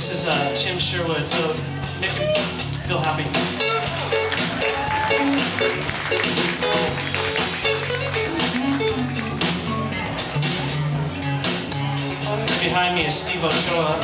This is Tim Sherwood, so make him feel happy. Behind me is Steve Ochoa.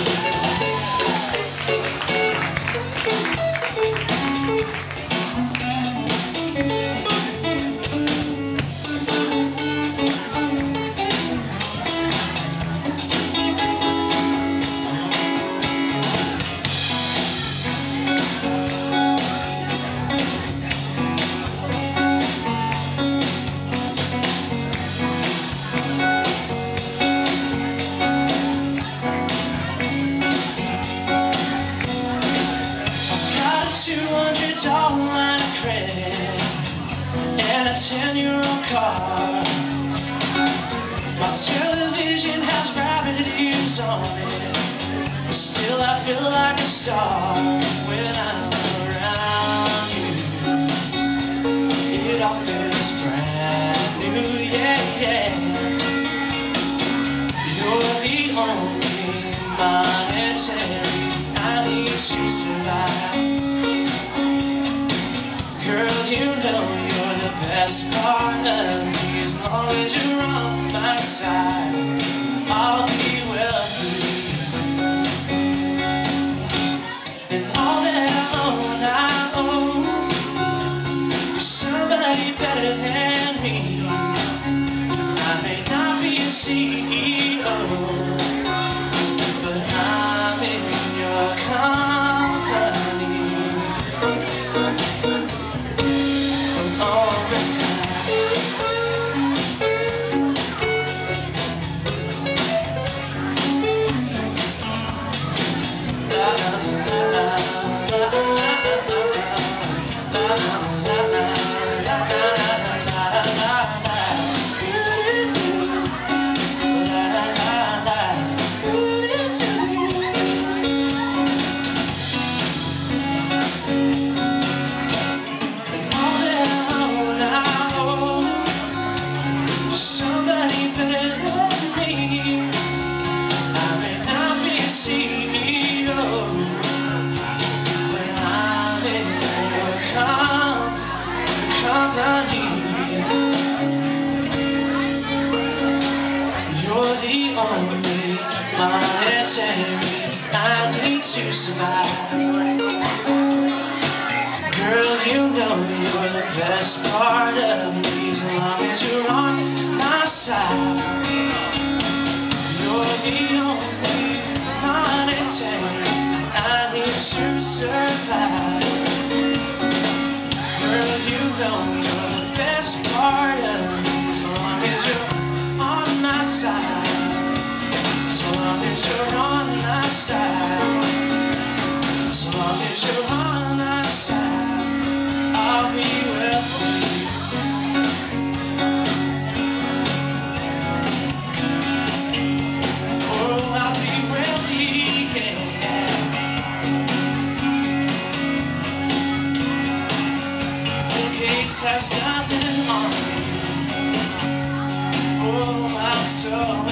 $200 line of credit and a 10-year-old car. My television has rabbit ears on it, but still I feel like a star when I'm around you. It all feels brand new, yeah, yeah. You're the only monetary I need to survive. Girl, you know you're the best part of me. As long as you're on my side, I'll be well free. And all that I own to somebody better than me. I may not be a CEO, but I'm in your company. You're the only monetary I need to survive. Girl, you know you're the best part of me. As long as you're on my side, you're the only monetary I need to survive. Girl, you know you're the best part of me. As long as you're on my side, as long as you're on my side, as long as you're on my side, I'll be well free. Oh, I'll be ready, yeah. Bill Gates has nothing on me. Oh, I'm so